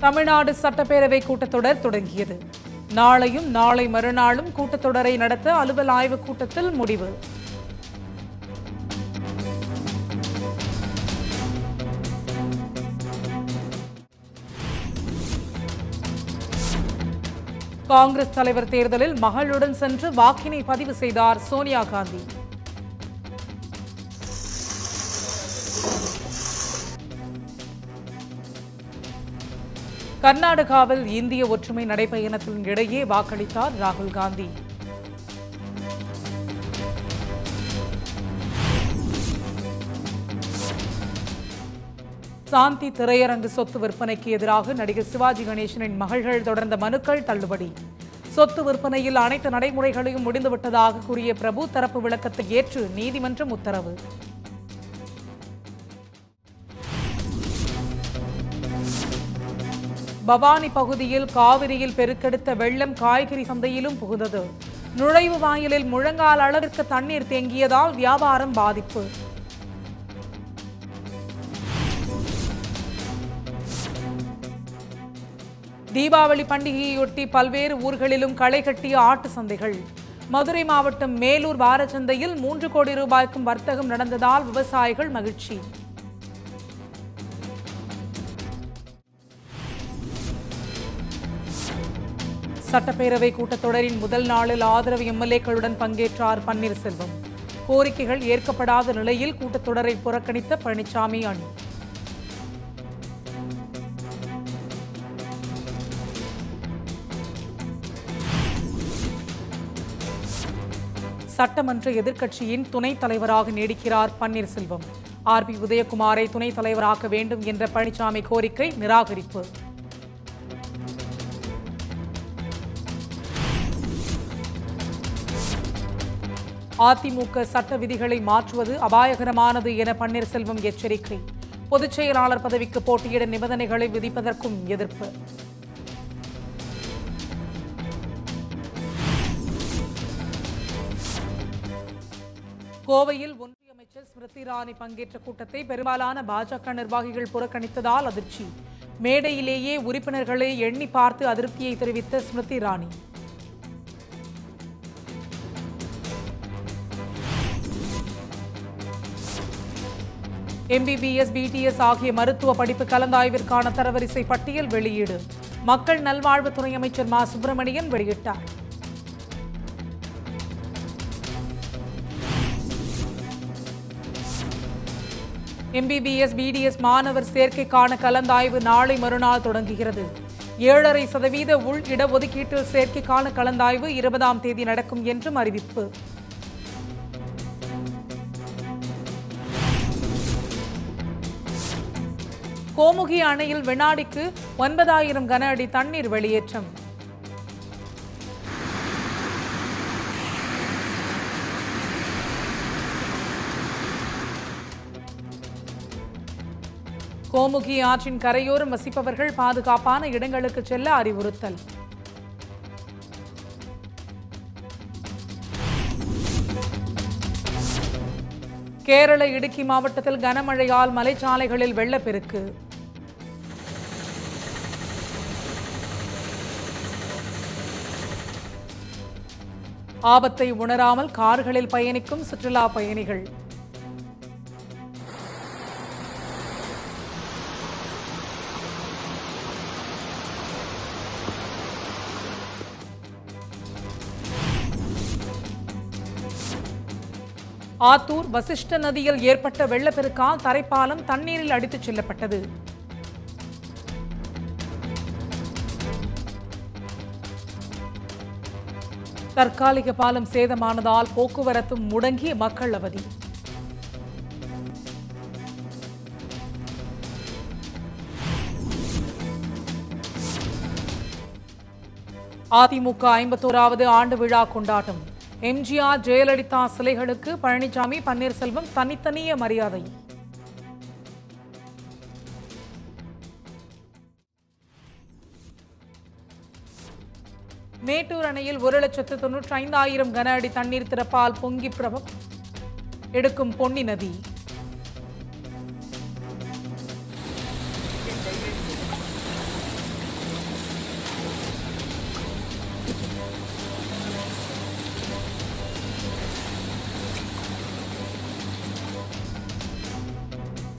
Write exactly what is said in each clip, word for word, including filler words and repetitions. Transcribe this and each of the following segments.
தமிழ்நாடு சட்டப்பேரவை கூட்டத்தொடர் தொடங்கியது. நாளையும் நாளை மறுநாளும் கூட்டத்தொடரை நடத்த அலுவல் ஆய்வுக் கூட்டத்தில் முடிவு. காங்கிரஸ் தலைவர் தேர்தலில் மகளுடன் சென்று வாக்கினை பதிவு செய்தார் சோனியா காந்தி. கர்நாடகாவில் இந்திய ஒற்றுமை நடைபயணத்தின் இடையே வாக்களித்தார் ராகுல் காந்தி. சாந்தி திரையரங்கு சொத்து விற்பனைக்கு எதிராக நடிகர் சிவாஜி கணேசனின் மகள்கள் தொடர்ந்த மனுக்கள் தள்ளுபடி. சொத்து விற்பனையில் அனைத்து நடைமுறைகளையும் முடிந்துவிட்டதாக கூறிய பிரபு தரப்பு விளக்கத்தை ஏற்று நீதிமன்றம் உத்தரவு. பவானி பகுதியில் காவிரியில் பெருக்கெடுத்த வெள்ளம் காய்கறி சந்தையிலும் புகுந்தது. நுழைவு வாயிலில் முழங்கால் அளவிற்கு தண்ணீர் தேங்கியதால் வியாபாரம் பாதிப்பு. தீபாவளி பண்டிகையொட்டி பல்வேறு ஊர்களிலும் களை கட்டிய ஆட்டு சந்தைகள். மதுரை மாவட்டம் மேலூர் வாரச்சந்தையில் மூன்று கோடி ரூபாய்க்கும் வர்த்தகம் நடந்ததால் விவசாயிகள் மகிழ்ச்சி. சட்டப்பேரவை கூட்டத்தொடரின் முதல் நாளில் ஆதரவு எம்எல்ஏக்களுடன் பங்கேற்றார் பன்னீர்செல்வம். கோரிக்கைகள் ஏற்கப்படாத நிலையில் கூட்டத்தொடரை புறக்கணித்த பழனிசாமி அணி. சட்டமன்ற எதிர்க்கட்சியின் துணைத் தலைவராக நீடிக்கிறார் பன்னீர்செல்வம். ஆர் பி உதயகுமாரை துணைத் தலைவராக்க வேண்டும் என்ற பழனிசாமி கோரிக்கை நிராகரிப்பு. அதிமுக சட்ட விதிகளை மாற்றுவது அபாயகரமானது என பன்னீர்செல்வம் எச்சரிக்கை. பொதுச் செயலாளர் பதவிக்கு போட்டியிட நிபந்தனைகளை விதிப்பதற்கும் எதிர்ப்பு. கோவையில் ஒன்றிய அமைச்சர் ஸ்மிருதி இரானி பங்கேற்ற கூட்டத்தை பெரும்பாலான பாஜக நிர்வாகிகள் புறக்கணித்ததால் அதிர்ச்சி. மேடையிலேயே உறுப்பினர்களை எண்ணி பார்த்து அதிருப்தியை தெரிவித்த ஸ்மிருதி இரானி. எம்பிபிஎஸ், பிடிஎஸ் ஆகிய மருத்துவ படிப்பு கலந்தாய்விற்கான தரவரிசை பட்டியல் வெளியீடு. மக்கள் நல்வாழ்வுத்துறை அமைச்சர் மா சுப்பிரமணியன் வெளியிட்டார். எம்பிபிஎஸ், பிடிஎஸ் மாணவர் சேர்க்கைக்கான கலந்தாய்வு நாளை மறுநாள் தொடங்குகிறது. ஏழரை சதவீத உள் இடஒதுக்கீட்டில் சேர்க்கைக்கான கலந்தாய்வு இருபதாம் தேதி நடக்கும் என்றும் அறிவிப்பு. கோமுகி அணையில் வினாடிக்கு ஒன்பதாயிரம் கன அடி தண்ணீர் வெளியேற்றம். கோமுகி ஆற்றின் கரையோரம் வசிப்பவர்கள் பாதுகாப்பான இடங்களுக்கு செல்ல அறிவுறுத்தல். கேரள இடுக்கி மாவட்டத்தில் கனமழையால் மலைச்சாலைகளில் வெள்ளப்பெருக்கு. ஆபத்தை உணராமல் கார்களில் பயணிக்கும் சுற்றுலா பயணிகள். ஆத்தூர் வசிஷ்ட நதியில் ஏற்பட்ட வெள்ளப்பெருக்கால் தரைப்பாலம் தண்ணீரில் அடித்துச் செல்லப்பட்டது. தற்காலிக பாலம் சேதமானதால் போக்குவரத்து முடங்கி மக்கள் அவதி. அதிமுக ஐம்பத்தோராவது ஆண்டு விழா கொண்டாட்டம். எம்ஜிஆர், ஜெயலலிதா சிலைகளுக்கு பழனிசாமி, பன்னீர்செல்வம் தனித்தனிய மரியாதை. மேட்டூர் அணையில் ஒரு லட்சத்து தொன்னூற்றி ஐந்தாயிரம் கன அடி தண்ணீர் திறப்பால் பொங்கி பிரபம் எடுக்கும் பொன்னி நதி.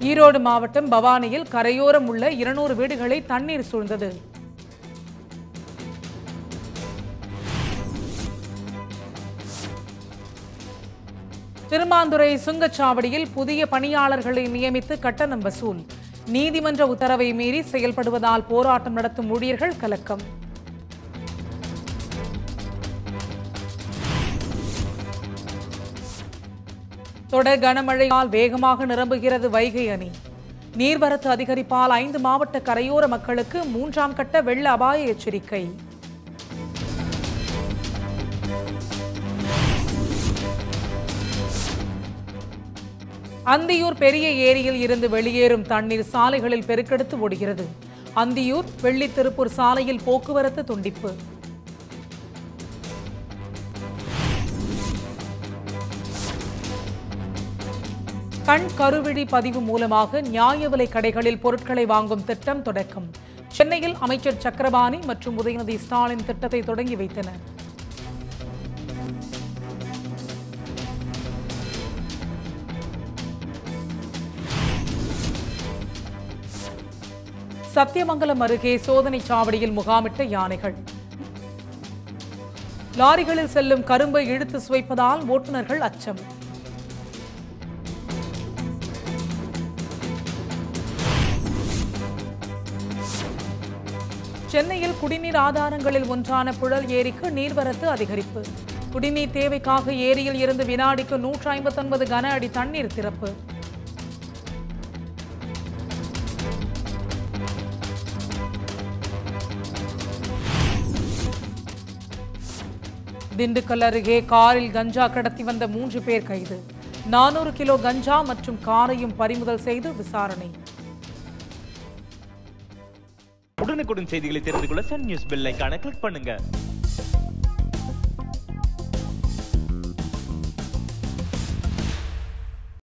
ஈரோடு மாவட்டம் பவானியில் கரையோரம் உள்ள இருநூறு வீடுகளை தண்ணீர் சூழ்ந்தது. திருமாந்துறை சுங்கச்சாவடியில் புதிய பணியாளர்களை நியமித்து கட்டணம் வசூல். நீதிமன்ற உத்தரவை மீறி செயல்படுவதால் போராட்டம் நடத்தும் ஊழியர்கள் கலக்கம். தொடர் கனமழையால் வேகமாக நிரம்புகிறது வைகை அணை. நீர்வரத்து அதிகரிப்பால் ஐந்து மாவட்ட கரையோர மக்களுக்கு மூன்றாம் கட்ட வெள்ள அபாய எச்சரிக்கை. அந்தியூர் பெரிய ஏரியில் இருந்து வெளியேறும் தண்ணீர் சாலைகளில் பெருக்கெடுத்து ஓடுகிறது. அந்தியூர் வெள்ளித்திருப்பூர் சாலையில் போக்குவரத்து துண்டிப்பு. கண் கருவிழி பதிவு மூலமாக நியாய விலை கடைகளில் பொருட்களை வாங்கும் திட்டம் தொடக்கம். சென்னையில் அமைச்சர் சக்கரபாணி மற்றும் உதயநிதி ஸ்டாலின் திட்டத்தை தொடங்கி வைத்தனர். சத்தியமங்கலம் அருகே சோதனை சாவடியில் முகாமிட்ட யானைகள். லாரிகளில் செல்லும் கரும்பை இழுத்து சுவைப்பதால் ஓட்டுநர்கள் அச்சம். சென்னையில் குடிநீர் ஆதாரங்களில் ஒன்றான புழல் ஏரிக்கு நீர்வரத்து அதிகரிப்பு. குடிநீர் தேவைக்காக ஏரியில் இருந்து வினாடிக்கு நூற்றி ஐம்பத்தி ஒன்பது கன அடி தண்ணீர் திறப்பு. திண்டுக்கல் அருகே காரில் கஞ்சா கடத்தி வந்த மூன்று பேர் கைது. நானூறு கிலோ கஞ்சா மற்றும் காரையும் பறிமுதல் செய்து விசாரணை. உடனுக்குடன் செய்திகளை தெரிந்து கொள்ள சன் நியூஸ் பெல் ஐகானை கிளிக் பண்ணுங்க.